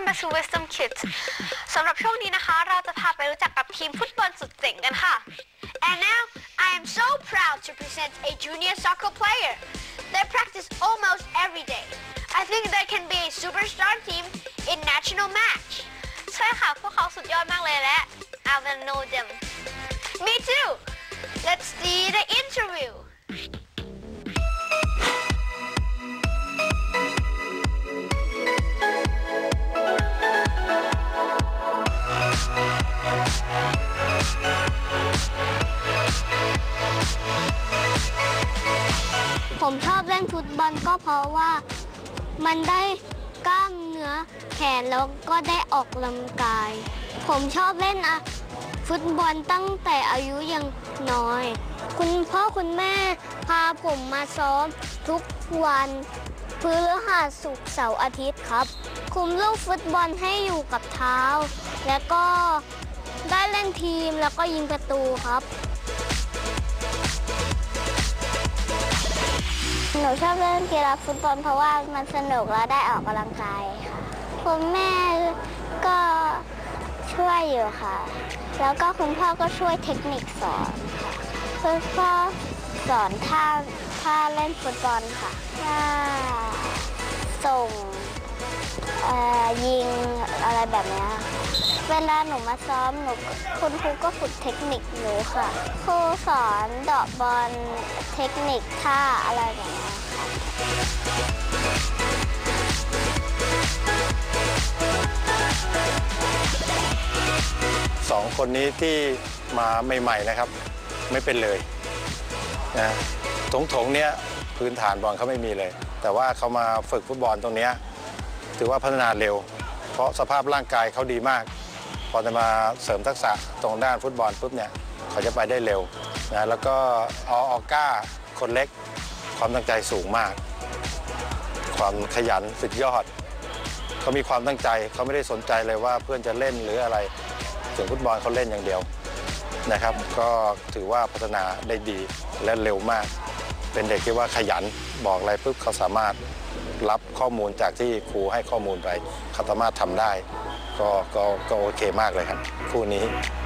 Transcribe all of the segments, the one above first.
มาสู่ Wisdom Kids สำหรับช่วงนี้นะคะเราจะพาไปรู้จักกับทีมฟุตบอลสุดเจ๋งกันค่ะ And now I am so proud to present a junior soccer player. They practice almost every day. I think they can be a superstar team in national match. ใช่ค่ะพวกเขาสุดยอดมากเลยและ I will know them. Me too. Let's see the interview. ผมชอบเล่นฟุตบอลก็เพราะว่ามันได้กล้ามเนื้อแขนแล้วก็ได้ออกกำลังกาย ผมชอบเล่นฟุตบอลตั้งแต่อายุยังน้อยคุณพ่อคุณแม่พาผมมาซ้อมทุกวันพฤหัสศุกร์เสาร์อาทิตย์ครับคุมลูกฟุตบอลให้อยู่กับเท้าแล้วก็ได้เล่นทีมแล้วก็ยิงประตูครับหนูชอบเล่นกีฬาฟุตบอลเพราะว่ามันสนุกและได้ออกกำลังกายค่ะคุณแม่ก็ช่วยอยู่ค่ะแล้วก็คุณพ่อก็ช่วยเทคนิคสอนค่ะคุณพ่อสอนท่าเล่นฟุตบอลค่ะท่าส่งยิงอะไรแบบนี้เวลาหนูมาซ้อมคุณครูก็ฝึกเทคนิคหนูค่ะครูสอนเดาะบอลเทคนิคท่าอะไรแบบนี้ค่ะสองคนนี้ที่มาใหม่ๆนะครับไม่เป็นเลยนะถงเนี้ยพื้นฐานบอลเขาไม่มีเลยแต่ว่าเขามาฝึกฟุตบอลตรงนี้ถือว่าพัฒนาเร็วเพราะสภาพร่างกายเขาดีมากพอจะมาเสริมทักษะตรงด้านฟุตบอลปุ๊บเนี่ยเขาจะไปได้เร็วนะแล้วก็ออก้าคนเล็กความตั้งใจสูงมากความขยันสุดยอดเขามีความตั้งใจเขาไม่ได้สนใจเลยว่าเพื่อนจะเล่นหรืออะไรถึงฟุตบอลเขาเล่นอย่างเดียวนะครับก็ถือว่าพัฒนาได้ดีและเร็วมากเป็นเด็กที่ว่าขยันบอกอะไรปุ๊บเขาสามารถรับข้อมูลจากที่ครูให้ข้อมูลไปเขาสามารถทำได้ก็โอเคมากเลยครับคู่นี้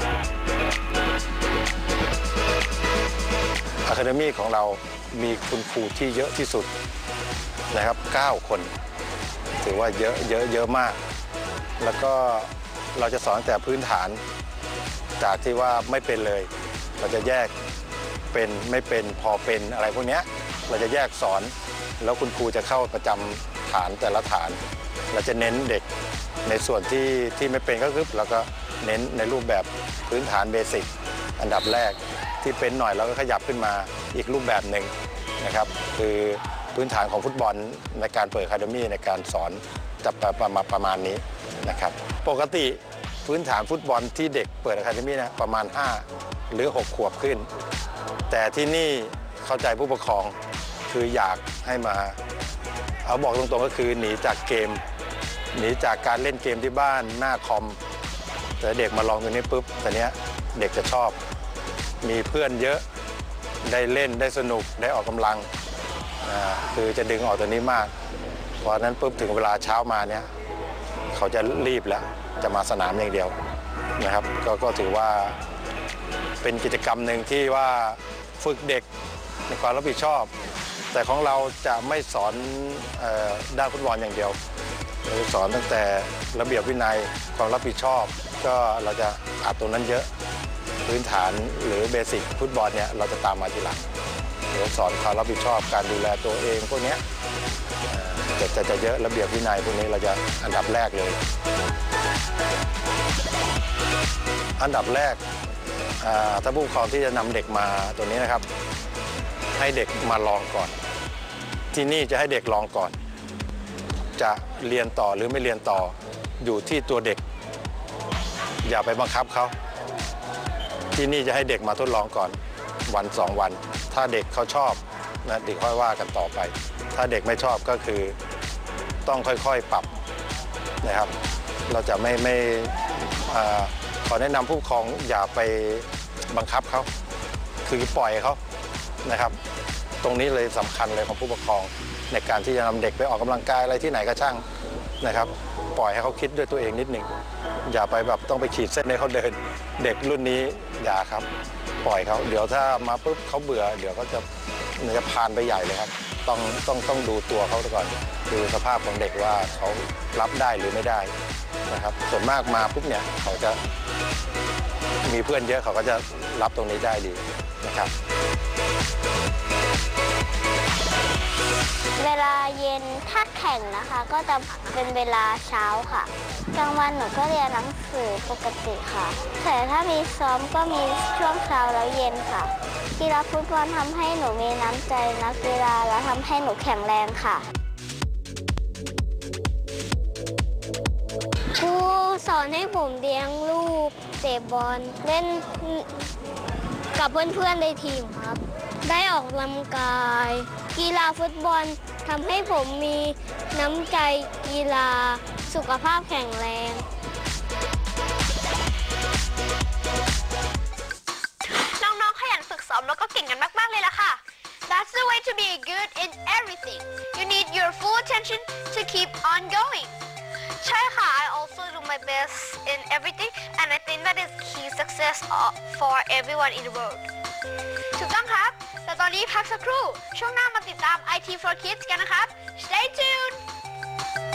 อะคาเดมี่ของเรามีคุณครูที่เยอะที่สุดนะครับ9 คนถือว่าเยอะมากแล้วก็เราจะสอนแต่พื้นฐานจากที่ว่าไม่เป็นเลยเราจะแยกเป็นไม่เป็นพอเป็นอะไรพวกนี้เราจะแยกสอนแล้วคุณครูจะเข้าประจำฐานแต่ละฐานเราจะเน้นเด็กในส่วนที่ไม่เป็นก็คือเราก็เน้นในรูปแบบพื้นฐานเบสิกอันดับแรกที่เป็นหน่อยเราก็ขยับขึ้นมาอีกรูปแบบหนึ่งนะครับคือพื้นฐานของฟุตบอลในการเปิดอะคาเดมี่ในการสอนจะประมาณนี้นะครับปกติพื้นฐานฟุตบอลที่เด็กเปิดอะคาเดมี่นะประมาณ5 หรือ 6 ขวบขึ้นแต่ที่นี่เข้าใจผู้ปกครองคืออยากให้มาเอาบอกตรงๆก็คือหนีจากเกมหนีจากการเล่นเกมที่บ้านหน้าคอมแต่เด็กมาลองตรงนี้ปุ๊บตอนนี้เด็กจะชอบมีเพื่อนเยอะได้เล่นได้สนุกได้ออกกำลังคือจะดึงออกตัวนี้มากเพราะนั้นปุ๊บถึงเวลาเช้ามาเนี่ยเขาจะรีบแล้วจะมาสนามอย่างเดียวนะครับก็ถือว่าเป็นกิจกรรมหนึ่งที่ว่าฝึกเด็กในความรับผิดชอบแต่ของเราจะไม่สอนด้านฟุตบอลอย่างเดียวเราสอนตั้งแต่ระเบียบวินัยความรับผิดชอบก็เราจะอัดตรงนั้นเยอะพื้นฐานหรือเบสิกฟุตบอลเนี่ยเราจะตามมาทีหลังเราสอนความรับผิดชอบการดูแลตัวเองพวกนี้จะเยอะระเบียบวินัยพวกนี้เราจะอันดับแรกเลยอันดับแรกถ้าผู้ปกครองที่จะนำเด็กมาตัวนี้นะครับให้เด็กมาลองก่อนที่นี่จะให้เด็กลองก่อนจะเรียนต่อหรือไม่เรียนต่ออยู่ที่ตัวเด็กอย่าไปบังคับเขาที่นี่จะให้เด็กมาทดลองก่อนวัน2 วันถ้าเด็กเขาชอบนะเด็กค่อยว่ากันต่อไปถ้าเด็กไม่ชอบก็คือต้องค่อยๆปรับนะครับเราจะไม่ขอแนะนำผู้ปกครองอย่าไปบังคับเขาคือปล่อยเขานะครับตรงนี้เลยสำคัญเลยของผู้ปกครองในการที่จะนำเด็กไปออกกำลังกายอะไรที่ไหนก็ช่างนะครับปล่อยให้เขาคิดด้วยตัวเองนิดหนึ่งอย่าไปแบบต้องไปขีดเส้นให้เขาเดินเด็กรุ่นนี้อย่าครับปล่อยเขาเดี๋ยวถ้ามาปุ๊บเขาเบื่อเดี๋ยวเขาจะพานไปใหญ่เลยครับต้องดูตัวเขาก่อนดูสภาพของเด็กว่าเขารับได้หรือไม่ได้นะครับส่วนมากมาปุ๊บเนี่ยเขาจะมีเพื่อนเยอะเขาก็จะรับตรงนี้ได้ดีนะครับเวลาเย็นถ้าแข่งนะคะก็จะเป็นเวลาเช้าค่ะกลางวันหนูก็เรียนหนังสือปกติค่ะแต่ถ้ามีซ้อมก็มีช่วงเช้าแล้วเย็นค่ะกีฬาฟุตบอลทำให้หนูมีน้ำใจนักกีฬาและทำให้หนูแข็งแรงค่ะครูสอนให้ผมเลี้ยงลูกเตะบอลเล่นกับเพื่อนๆในทีมครับได้ออกกำลังกายกีฬาฟุตบอลทำให้ผมมีน้ำใจกีฬาสุขภาพแข็งแรงน้องๆขยันฝึกซ้อมแล้วก็เก่งกันมากๆเลยล่ะค่ะ That's the way to be good in everything. You need your full attention to keep on going. ใช่ค่ะ I also do my best in everything and I think that is key success for everyone in the world. ถูกต้องครับแต่ตอนนี้พักสักครู่ช่วงหน้ามาติดตาม IT for Kids กันนะครับ Stay tuned